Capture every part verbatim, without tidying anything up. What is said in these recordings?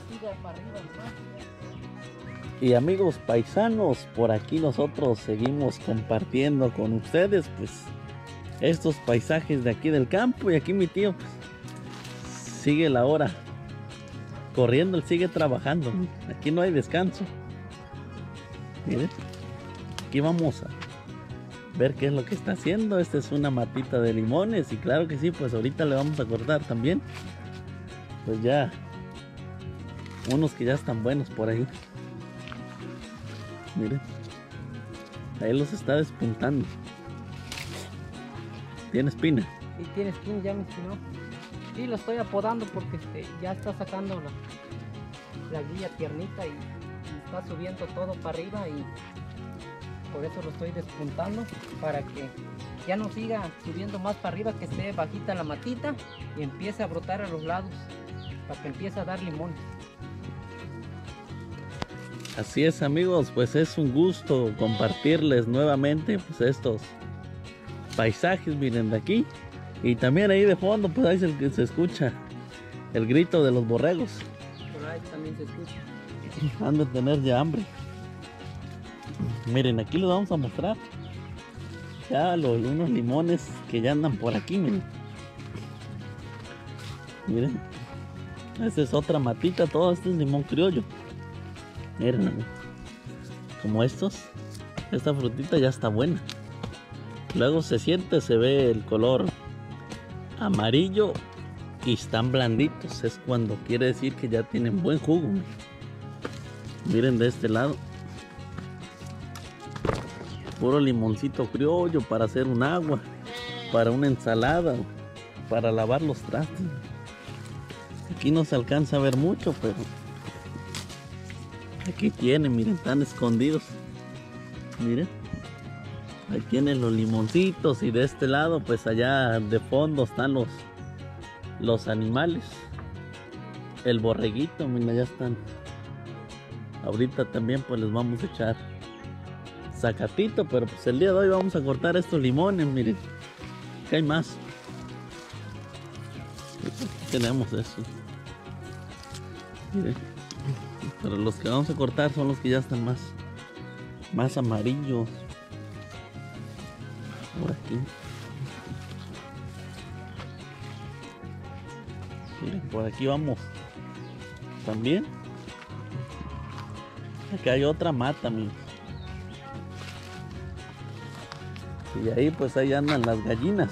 siga para arriba, ¿no? Y amigos paisanos, por aquí nosotros seguimos compartiendo con ustedes pues estos paisajes de aquí del campo. Y aquí mi tío pues, sigue la hora corriendo, él sigue trabajando. Aquí no hay descanso. Miren, aquí vamos a ver qué es lo que está haciendo. Esta es una matita de limones y claro que sí, pues ahorita le vamos a cortar también. Pues ya unos que ya están buenos por ahí. Miren, ahí los está despuntando. ¿Tiene espina? Y tiene espina, ya me espinó. Sí, lo estoy apodando porque este, ya está sacando la, la guía tiernita y, y está subiendo todo para arriba y por eso lo estoy despuntando para que ya no siga subiendo más para arriba, que esté bajita la matita y empiece a brotar a los lados para que empiece a dar limones. Así es amigos, pues es un gusto compartirles nuevamente pues estos paisajes, miren de aquí. Y también ahí de fondo pues ahí se, se escucha el grito de los borregos. Por ahí también se escucha. Han de tener ya hambre. Miren, aquí les vamos a mostrar ya los, unos limones que ya andan por aquí, miren. Miren, esta es otra matita, todo este es limón criollo. Miren, como estos, esta frutita ya está buena. Luego se siente, se ve el color amarillo y están blanditos. Es cuando quiere decir que ya tienen buen jugo. Miren, miren de este lado. Puro limoncito criollo para hacer un agua, para una ensalada, para lavar los trastes. Aquí no se alcanza a ver mucho, pero aquí tienen, miren, están escondidos. Miren, ahí tienen los limoncitos y de este lado, pues allá de fondo están los, los animales. El borreguito, miren, ya están. Ahorita también pues les vamos a echar zacatito, pero pues el día de hoy vamos a cortar estos limones, miren. ¿Qué hay más? Aquí tenemos eso. Miren. Pero los que vamos a cortar son los que ya están más, más amarillos. Por aquí. Miren, por aquí vamos. También. Acá hay otra mata, miren. Y ahí pues ahí andan las gallinas.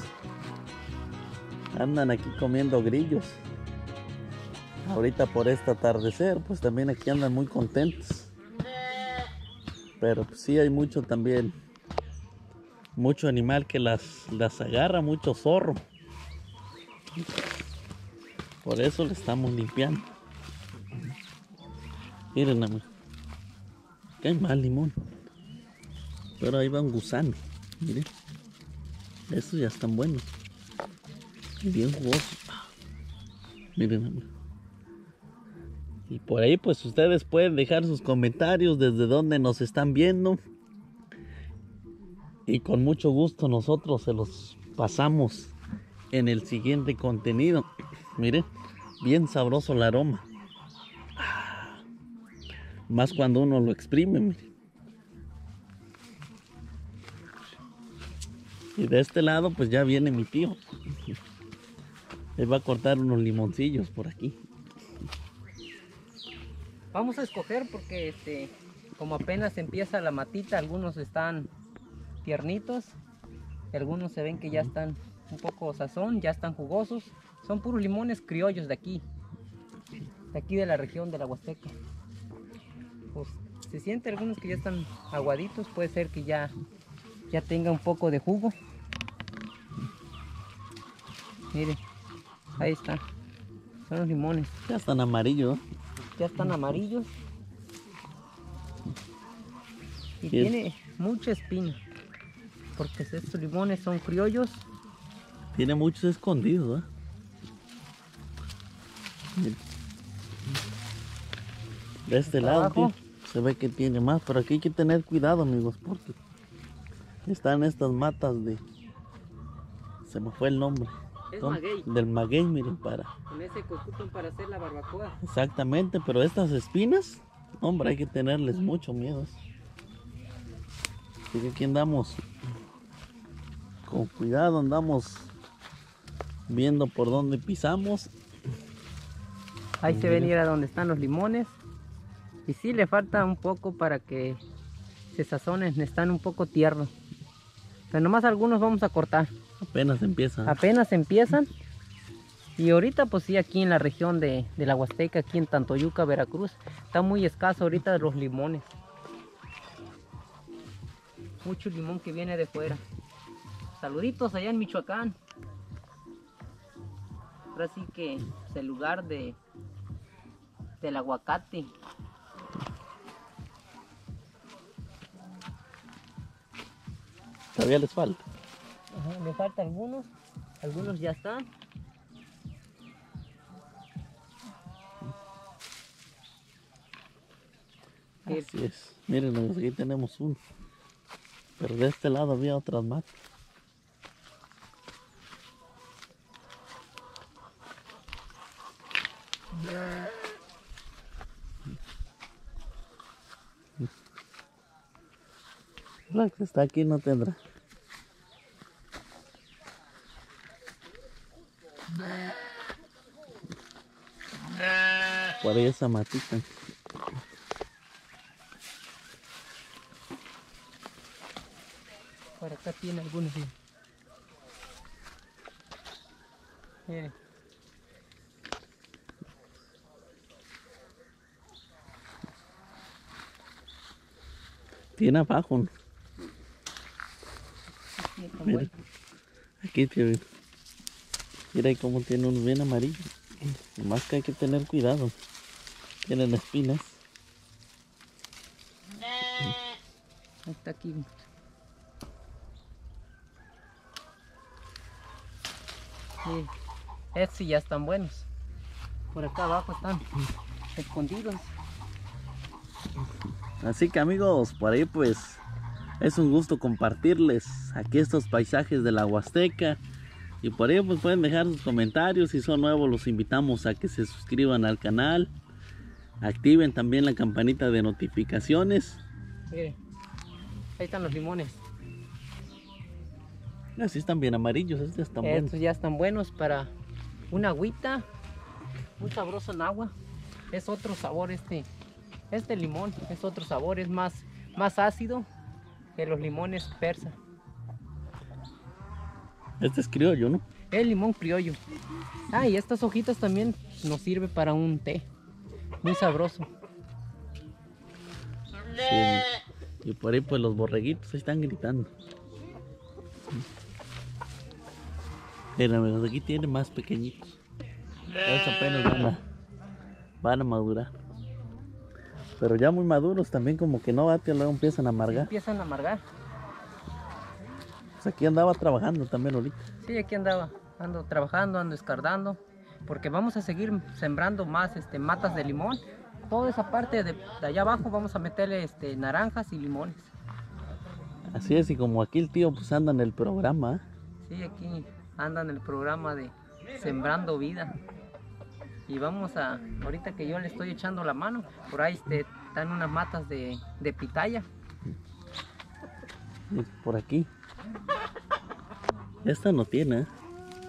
Andan aquí comiendo grillos. Ahorita por este atardecer pues también aquí andan muy contentos. Pero pues, sí hay mucho también. Mucho animal que las, las agarra, mucho zorro. Por eso le estamos limpiando. Miren amigos. Acá hay más limón. Pero ahí va un gusano. Miren, estos ya están buenos y bien jugosos. Miren, y por ahí pues ustedes pueden dejar sus comentarios desde donde nos están viendo y con mucho gusto nosotros se los pasamos en el siguiente contenido. Miren, bien sabroso el aroma, más cuando uno lo exprime. Miren. Y de este lado pues ya viene mi tío. Él va a cortar unos limoncillos por aquí. Vamos a escoger porque este, como apenas empieza la matita, algunos están tiernitos, y algunos se ven que ya están un poco sazón, ya están jugosos. Son puros limones criollos de aquí, de aquí de la región de la Huasteca. Pues se siente algunos que ya están aguaditos, puede ser que ya ya tenga un poco de jugo. Miren, ahí está, son los limones. Ya están amarillos. Ya están amarillos. Y Bien. tiene mucha espina, porque estos limones son criollos. Tiene muchos escondidos, ¿eh? Miren. De este lado Abajo. tío, se ve que tiene más, pero aquí hay que tener cuidado amigos, porque están estas matas de... Se me fue el nombre. Es Son maguey. del maguey, miren, para. Con ese que ocupan para hacer la barbacoa. Exactamente, pero estas espinas, hombre, hay que tenerles mucho miedo. Así que aquí andamos con cuidado, andamos viendo por dónde pisamos. Ahí se ven ir a donde están los limones. Y sí, le falta un poco para que se sazonen, están un poco tiernos. Pero nomás algunos vamos a cortar. Apenas empieza. Apenas empiezan. Y ahorita pues sí, aquí en la región de, de la Huasteca, aquí en Tantoyuca, Veracruz, está muy escaso ahorita los limones. Mucho limón que viene de fuera. Saluditos allá en Michoacán. Ahora sí que es el lugar de del aguacate. Todavía les falta. Ajá, me faltan algunos, algunos ya están. Así es. Miren, aquí tenemos uno. Pero de este lado había otras más. La que está aquí no tendrá. Por ahí esa matita. Por acá tiene algunos. Miren. Tiene abajo, ¿no? Sí, está Mira, bueno. aquí tiene. Mira ahí cómo tiene uno bien amarillo. Más que hay que tener cuidado. Tienen espinas. Ahí está aquí. Miren, estos sí ya están buenos. Por acá abajo están escondidos. Así que amigos, por ahí pues es un gusto compartirles aquí estos paisajes de la Huasteca. Y por ahí pues pueden dejar sus comentarios. Si son nuevos los invitamos a que se suscriban al canal. Activen también la campanita de notificaciones. Miren, ahí están los limones. Así están bien amarillos, estos están buenos. Estos ya están buenos para una agüita. Muy sabroso en agua. Es otro sabor este. Este limón es otro sabor, es más, más ácido que los limones persa. Este es criollo, ¿no? El limón criollo. Ah, y estas hojitas también nos sirve para un té. Muy sabroso. Sí. Y por ahí pues los borreguitos ahí están gritando. Miren amigos, aquí tiene más pequeñitos. Estos apenas van a, van a madurar. Pero ya muy maduros también como que no bate, luego empiezan a amargar. Empiezan a amargar. Pues aquí andaba trabajando también ahorita. Sí, aquí andaba, ando trabajando, ando escardando, porque vamos a seguir sembrando más este, matas de limón. Toda esa parte de, de allá abajo vamos a meterle este, naranjas y limones. Así es, y como aquí el tío pues anda en el programa. Sí, aquí anda en el programa de Sembrando Vida. Y vamos a, ahorita que yo le estoy echando la mano, por ahí este, están unas matas de, de pitaya. Y por aquí. Esta no tiene, ¿eh?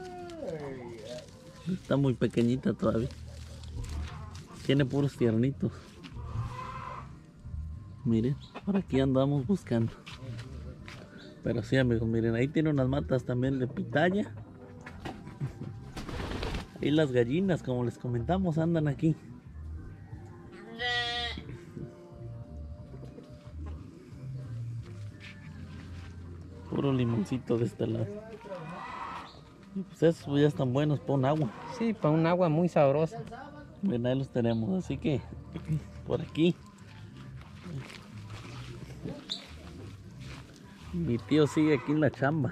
Está muy pequeñita todavía. Tiene puros tiernitos. Miren, por aquí andamos buscando. Pero sí amigos, miren, ahí tiene unas matas también de pitaya. Y las gallinas, como les comentamos, andan aquí. Puro limoncito de este lado. Y pues esos ya están buenos para un agua. Sí, para un agua muy sabrosa. Miren, ahí los tenemos, así que por aquí. Mi tío sigue aquí en la chamba.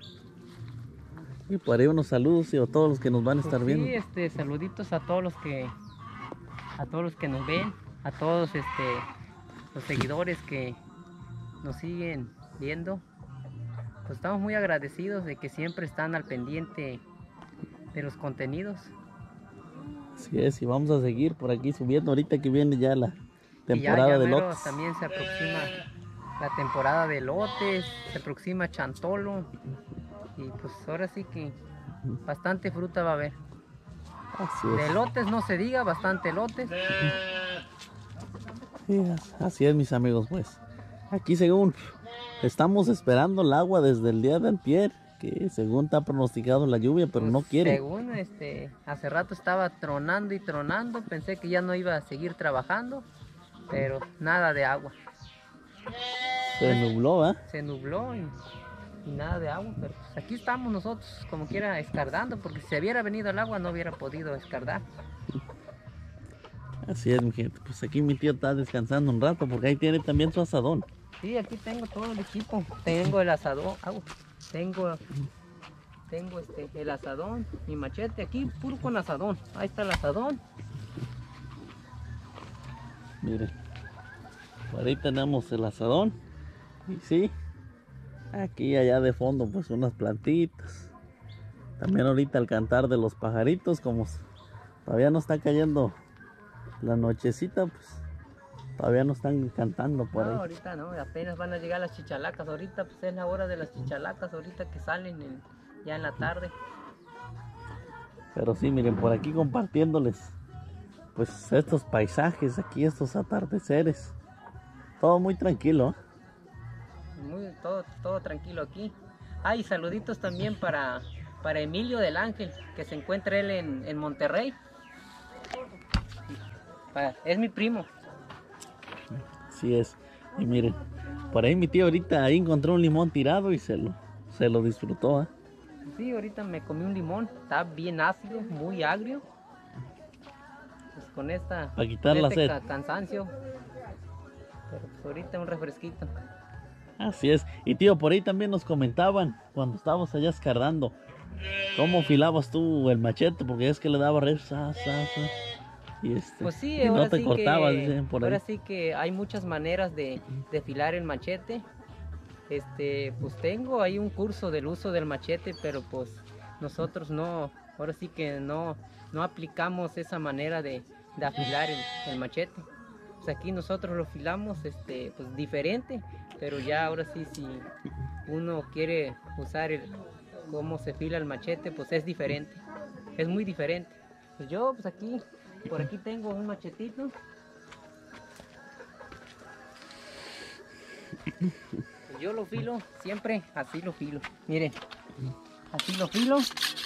Y por ahí unos saludos y a todos los que nos van a estar Pues viendo. sí, este, saluditos a todos los que a todos los que nos ven, a todos este los seguidores que nos siguen viendo. Pues estamos muy agradecidos de que siempre están al pendiente de los contenidos. Así es, y vamos a seguir por aquí subiendo ahorita que viene ya la temporada y ya, ya de mero lotes. también se aproxima la temporada de lotes, se aproxima chantolo y pues ahora sí que bastante fruta va a haber. Así De es. lotes no se diga, bastante lotes. Sí, así es, mis amigos, pues. Aquí según estamos esperando el agua desde el día de antier, que según está pronosticado la lluvia, pero Pues, no quiere. Según este, hace rato estaba tronando y tronando, pensé que ya no iba a seguir trabajando, pero nada de agua. Se nubló, ¿ah? Se nubló y, y nada de agua, pero pues aquí estamos nosotros como quiera escardando, porque si se hubiera venido el agua no hubiera podido escardar. Así es, mi gente. Pues aquí mi tío está descansando un rato porque ahí tiene también su asadón. Sí, aquí tengo todo el equipo. Tengo el asadón, agua. Tengo, tengo este, el asadón, mi machete aquí, puro con asadón. Ahí está el asadón. Miren, por ahí tenemos el asadón. Y sí, aquí y allá de fondo pues unas plantitas. También ahorita el cantar de los pajaritos, como s- todavía no está cayendo la nochecita, pues todavía no están cantando por No, ahí. ahorita no, apenas van a llegar las chichalacas. Ahorita pues es la hora de las chichalacas, ahorita que salen en- ya en la tarde. Pero sí, miren, por aquí compartiéndoles pues estos paisajes aquí, estos atardeceres. Todo muy tranquilo, ¿eh? Muy, todo, todo tranquilo aquí. Ah, y saluditos también para, para Emilio del Ángel, que se encuentra él en, en Monterrey. Pa- Es mi primo. Así es. Y miren, por ahí mi tío ahorita ahí encontró un limón tirado y se lo, se lo disfrutó, ¿eh? Sí, ahorita me comí un limón, está bien ácido, muy agrio. Pues con esta, Para quitar con la este sed. ca- cansancio. Pero pues ahorita un refresquito. Así es. Y tío, por ahí también nos comentaban cuando estábamos allá escardando, ¿cómo filabas tú el machete? Porque es que le daba re, sa, sa, sa, y este, Pues sí, y ahora no te sí cortabas, que, dicen por ahí. ahora sí que hay muchas maneras de, de afilar el machete. Este, pues tengo ahí un curso del uso del machete, pero pues nosotros no, ahora sí que no, no aplicamos esa manera de, de afilar el, el machete. Pues aquí nosotros lo afilamos este, pues diferente, pero ya ahora sí si uno quiere usar el, cómo se fila el machete, pues es diferente, es muy diferente. Pues yo pues aquí, por aquí tengo un machetito. Yo lo filo, siempre así lo filo. Miren, así lo filo.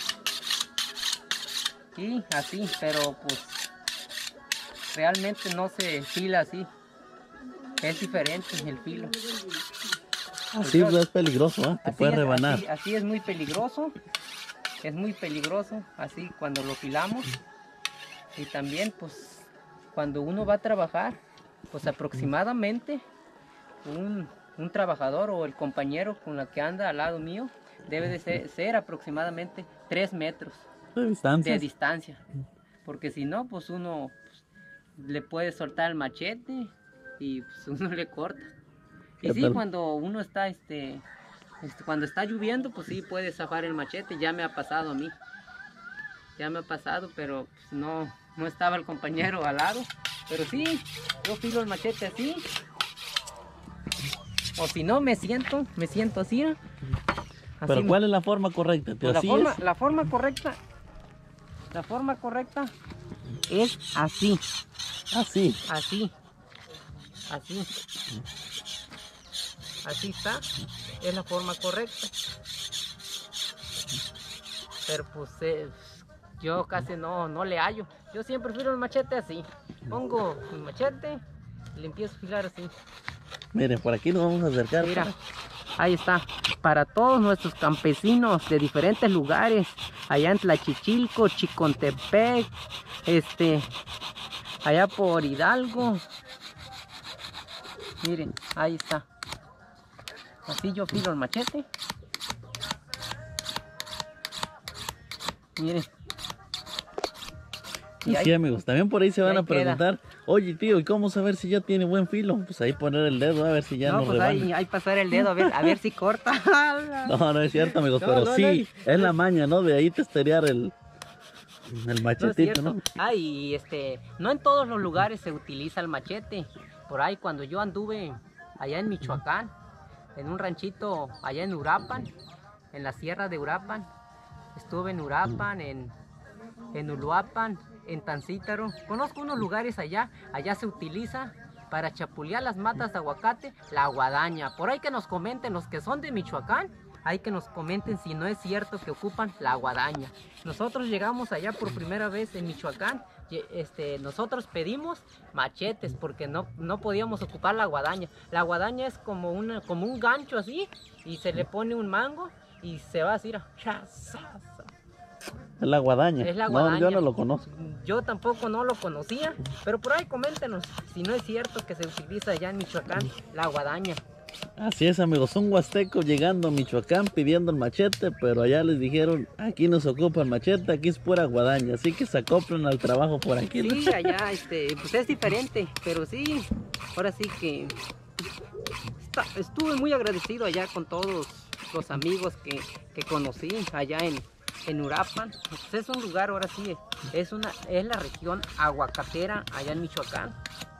Y así, pero pues realmente no se fila así. Es diferente el filo. Así pues, es peligroso, ¿eh? Te Así puede es, rebanar. Así, así es muy peligroso. Es muy peligroso así cuando lo filamos. Y también pues cuando uno va a trabajar, pues aproximadamente un, un trabajador o el compañero con la que anda al lado mío debe de ser, ser aproximadamente tres metros De distancia. de distancia, porque si no pues uno pues, le puede soltar el machete y pues uno le corta. Y ¿Qué sí, tal? cuando uno está este, este cuando está lloviendo pues sí puede zafar el machete. Ya me ha pasado a mí, ya me ha pasado, pero pues, no, no estaba el compañero al lado. Pero sí, yo filo el machete así. O si no, me siento, me siento así. ¿no? Así Pero me- ¿cuál es la forma correcta, tío? pues la Así forma, es. la forma correcta, la forma correcta es así, Así. así, así. Así está, es la forma correcta. Pero pues eh, yo casi no, no le hallo. Yo siempre filo el machete así. Pongo mi machete y le empiezo a filar así. Miren, por aquí nos vamos a acercar. Mira, ahí está. Para todos nuestros campesinos de diferentes lugares, allá en Tlachichilco, Chicontepec, este, allá por Hidalgo. Miren, ahí está. Así yo filo el machete. Miren. Y sí, amigos, también por ahí se van ahí a preguntar, oye tío, ¿y cómo saber si ya tiene buen filo? Pues ahí poner el dedo a ver si ya no, nos pues rebana. ahí, ahí pasar el dedo a ver, a ver si corta. No, no es cierto, amigos, No, pero no, sí, no, es la maña, ¿no? De ahí testerear el, El No es machetito, cierto. ¿no? Ah, y este, no en todos los lugares se utiliza el machete. Por ahí cuando yo anduve allá en Michoacán, en un ranchito allá en Uruapan, en la sierra de Uruapan, estuve en Uruapan, en, en Uluapan, en Tancítaro. Conozco unos lugares allá, allá se utiliza para chapulear las matas de aguacate, la guadaña. Por ahí que nos comenten los que son de Michoacán, hay que nos comenten si no es cierto que ocupan la guadaña. Nosotros llegamos allá por primera vez en Michoacán, y, este, nosotros pedimos machetes porque no, no podíamos ocupar la guadaña. La guadaña es como, una, como un gancho así y se le pone un mango y se va así. Es la guadaña. Es la No, guadaña. yo no lo conozco. Yo tampoco no lo conocía, pero por ahí coméntenos si no es cierto que se utiliza allá en Michoacán la guadaña. Así es, amigos, un huasteco llegando a Michoacán pidiendo el machete, pero allá les dijeron, aquí no se ocupa el machete, aquí es pura guadaña, así que se acoplan al trabajo por aquí, ¿no? Sí, allá, este, pues es diferente, pero sí, ahora sí que está, estuve muy agradecido allá con todos los amigos que, que conocí allá en, en Uruapan. Pues es un lugar, ahora sí, es, una, es la región aguacatera allá en Michoacán.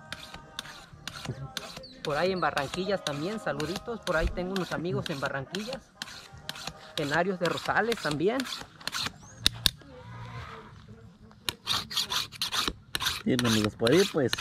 Por ahí en Barranquillas también, saluditos, por ahí tengo unos amigos en Barranquillas, en Arios de Rosales también. Bien, amigos, por ahí pues,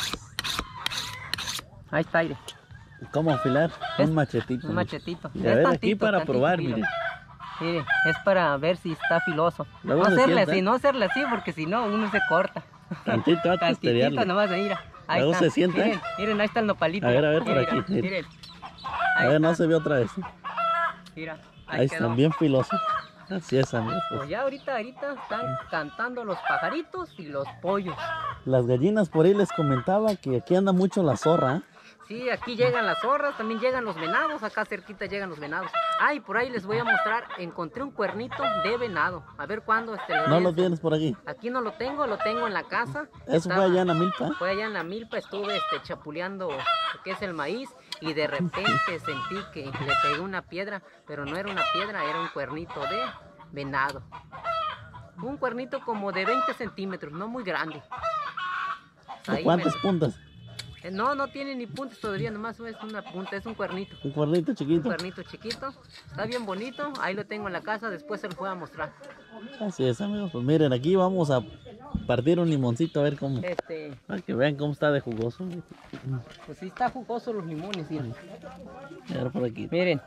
Ahí está, aire. ¿cómo afilar? Es Un machetito. Un machetito. Y a ver, aquí para tantito probar, filo. miren. Mire, es para ver si está filoso. Luego No se hacerle sienta. así, no hacerle así, porque si no, uno se corta. Tantito a Tantitito testerearle. nomás, mira. Ahí Luego está. se sienta, Miren, ¿eh? miren, ahí está el nopalito. A ver, a ver, por Miren, aquí, miren. Miren. A Ahí ver, no está. se ve otra vez. Mira, Ahí, ahí están, quedó. bien filosos. Así es, amigos. pues. Pues ya ahorita, ahorita están cantando los pajaritos y los pollos. Las gallinas por ahí les comentaba que aquí anda mucho la zorra, ¿eh? Sí, aquí llegan las zorras, también llegan los venados, acá cerquita llegan los venados. Ah, y por ahí les voy a mostrar, encontré un cuernito de venado. A ver cuándo este lo No den. lo tienes por aquí. Aquí no lo tengo, lo tengo en la casa. Eso Estaba- fue allá en la milpa. Fue allá en la milpa, estuve este, chapuleando lo que es el maíz y de repente sentí que le pegué una piedra, pero no era una piedra, era un cuernito de venado. Un cuernito como de veinte centímetros, no muy grande. Ahí ¿Cuántas me- puntas? Eh, No, no tiene ni puntas todavía, nomás es una punta, es un cuernito. Un cuernito Un chiquito. cuernito chiquito, está bien bonito, ahí lo tengo en la casa, después se lo voy a mostrar. Así es, amigos. Pues miren, aquí vamos a partir un limoncito a ver cómo. Este, Para que vean cómo está de jugoso. pues sí está jugoso los limones, mira. A ver por aquí. Miren.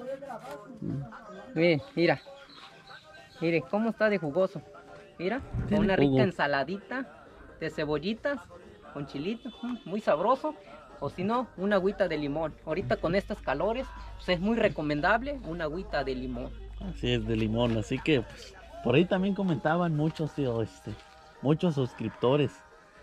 Miren, mira. Miren cómo está de jugoso. Mira, con Tiene una jugo. rica ensaladita de cebollitas con chilito, mm, muy sabroso. O si no, una agüita de limón. Ahorita con estas calores, pues es muy recomendable una agüita de limón. Así es, de limón. Así que pues, por ahí también comentaban muchos, tío, este, muchos suscriptores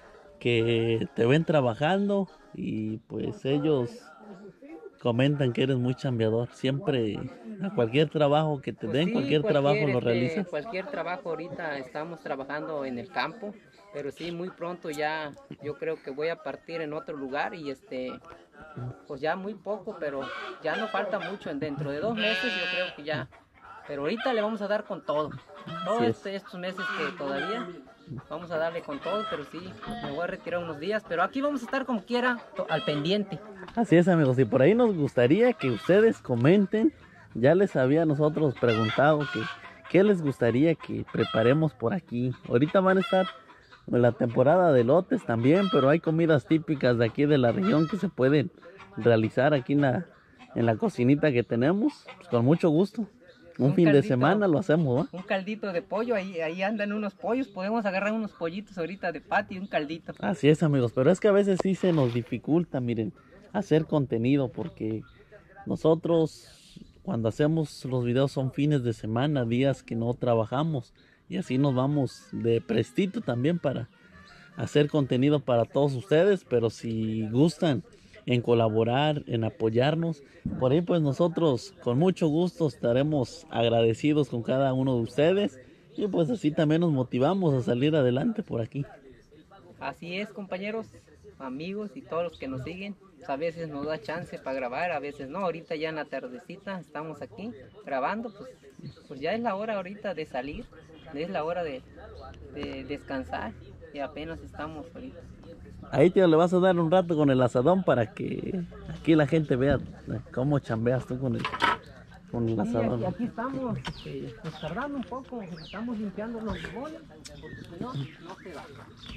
que te ven trabajando y pues ellos comentan que eres muy chambeador. Siempre a cualquier trabajo que te Pues den, sí, cualquier trabajo lo este, realizas. Cualquier trabajo ahorita estamos trabajando en el campo, pero sí muy pronto ya yo creo que voy a partir en otro lugar y este pues ya muy poco, pero ya no falta mucho, en dentro de dos meses yo creo que ya, pero ahorita le vamos a dar con todo, todos Así es. este- estos meses que todavía vamos a darle con todo, pero sí me voy a retirar unos días, pero aquí vamos a estar como quiera to- al pendiente. Así es, amigos, y por ahí nos gustaría que ustedes comenten. Ya les había nosotros preguntado que qué les gustaría que preparemos por aquí. Ahorita van a estar en la temporada de lotes también, pero hay comidas típicas de aquí de la región que se pueden realizar aquí en la, en la cocinita que tenemos, pues, con mucho gusto. Un, Un fin de caldito. semana lo hacemos, ¿va? Un caldito de pollo, ahí, ahí andan unos pollos, podemos agarrar unos pollitos ahorita de patio y un caldito. Así es, amigos, pero es que a veces sí se nos dificulta, miren, hacer contenido porque nosotros cuando hacemos los videos son fines de semana, días que no trabajamos y así nos vamos de prestito también para hacer contenido para todos ustedes, pero si gustan en colaborar, en apoyarnos, por ahí pues nosotros con mucho gusto estaremos agradecidos con cada uno de ustedes y pues así también nos motivamos a salir adelante por aquí. Así es, compañeros, amigos y todos los que nos siguen. Pues a veces nos da chance para grabar, a veces no. Ahorita ya en la tardecita estamos aquí grabando, pues, pues ya es la hora ahorita de salir, es la hora de de descansar y apenas estamos ahorita. Ahí, tío, le vas a dar un rato con el asadón para que aquí la gente vea cómo chambeas tú con el, con el Sí, asadón. aquí, aquí estamos este, pues, tardando un poco, estamos limpiando los limones, porque si no, no se va.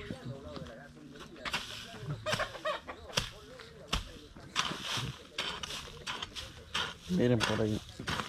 Miren por ahí.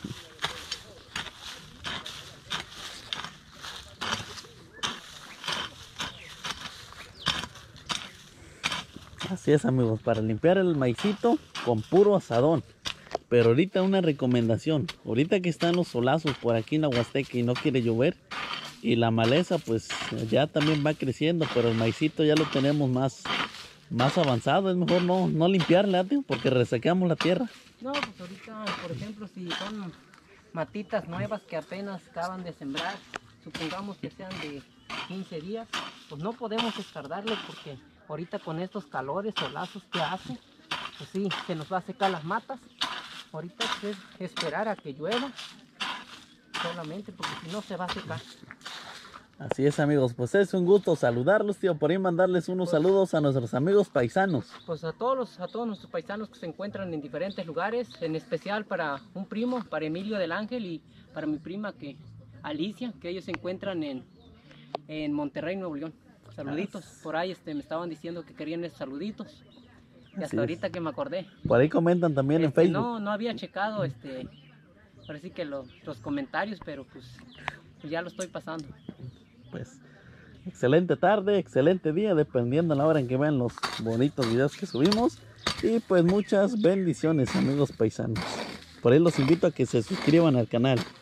Así es, amigos, para limpiar el maicito con puro asadón. Pero ahorita una recomendación, ahorita que están los solazos por aquí en la Huasteca y no quiere llover, y la maleza pues ya también va creciendo, pero el maicito ya lo tenemos más, más avanzado. Es mejor no, no limpiarle, tío, porque resecamos la tierra. No, pues ahorita, por ejemplo, si son matitas nuevas que apenas acaban de sembrar, supongamos que sean de quince días, pues no podemos escardarle porque ahorita con estos calores o lazos que hace, pues sí, se nos va a secar las matas. Ahorita es esperar a que llueva solamente porque si no se va a secar. Así es, amigos, pues es un gusto saludarlos, tío, por ahí mandarles unos pues, saludos a nuestros amigos paisanos. Pues a todos, los, a todos nuestros paisanos que se encuentran en diferentes lugares, en especial para un primo, para Emilio del Ángel y para mi prima que Alicia, que ellos se encuentran en, en Monterrey, Nuevo León. Saluditos, por ahí este, me estaban diciendo que querían esos saluditos. Y hasta ahorita que me acordé. Por ahí comentan también este, en Facebook. No, no había checado este, parece que lo, los comentarios, pero pues, pues ya lo estoy pasando. Pues excelente tarde, excelente día, dependiendo de la hora en que vean los bonitos videos que subimos. Y pues muchas bendiciones, amigos paisanos. Por ahí los invito a que se suscriban al canal.